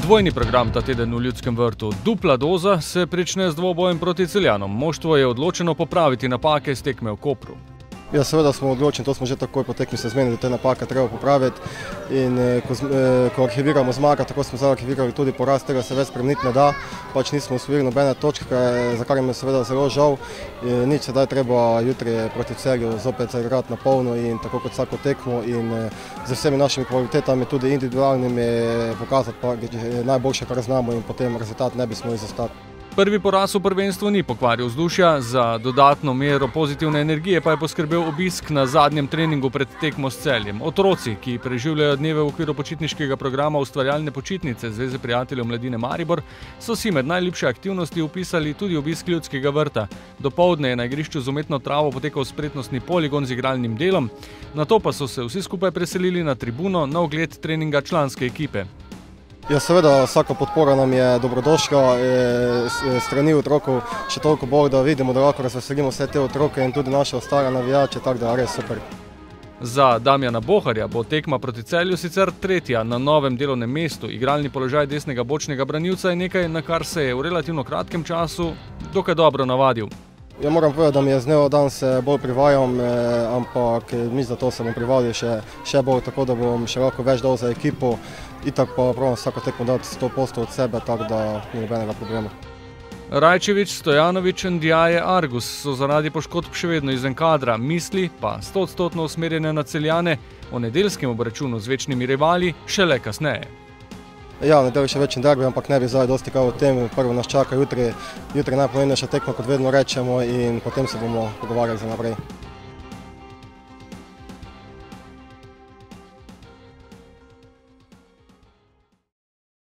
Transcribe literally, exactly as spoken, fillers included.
Dvojni program ta teden v Ljudskem vrtu. Dupla doza se prične z dvobojem proti Celjanom. Moštvo je odločeno popraviti napake iz tekme v Kopru. Ja, seveda smo odločeni, to smo že takoj po tekmi se zmenili, da te napake treba popraviti. In ko, ko arhiviramo zmaga, tako smo zdaj arhivirali tudi poraz, tega se več spremeniti ne da. Pač nismo osvojili nobene točke, za kar mi je seveda zelo žal. In nič sedaj treba jutri proti Celju zopet zaigrati na polno in tako kot vsako tekmo in z vsemi našimi kvalitetami, tudi individualnimi, pokazati pa najboljše, kar znamo in potem rezultat ne bi smeli izostati. Prvi poraz v prvenstvu ni pokvaril vzdušja, za dodatno mero pozitivne energije pa je poskrbel obisk na zadnjem treningu pred tekmo s Celjem. Otroci, ki preživljajo dneve v okviru počitniškega programa Ustvarjalne počitnice Zveze prijateljev mladine Maribor, so si med najljubše aktivnosti vpisali tudi obisk Ljudskega vrta. Dopoldne je na igrišču z umetno travo potekal spretnostni poligon z igralnim delom, nato pa so se vsi skupaj preselili na tribuno na ogled treninga članske ekipe. Ja, seveda, vsaka podpora nam je dobrodošla, strani otrokov še toliko bolj, da vidimo, da lahko razveselimo vse te otroke in tudi naše ostale navijače, tako da res super. Za Damjana Boharja bo tekma proti Celju sicer tretja na novem delovnem mestu. Igralni položaj desnega bočnega branilca je nekaj, na kar se je v relativno kratkem času dokaj dobro navadil. Ja, moram povedati, da mi je z dneva dan se bolj privajam, ampak mi za to se bom privadil še, še bolj, tako da bom še lahko več dal za ekipo. Itak pa pravim vsako tekmo dati sto posto od sebe, tako da ni nobenega problema. Rajčević, Stojanović in Diaje Argus so zaradi poškodb še vedno izven kadra, misli pa stoodstotno usmerjene na Celjane, o nedeljskem obračunu z večnimi rivali šele kasneje. Ja, v nedeljo še večji derbi, ampak ne bi zdaj dosti kaj o tem. Prvo nas čaka jutri, jutri najpomembnejša tekma, kot vedno rečemo, in potem se bomo pogovarjali za naprej.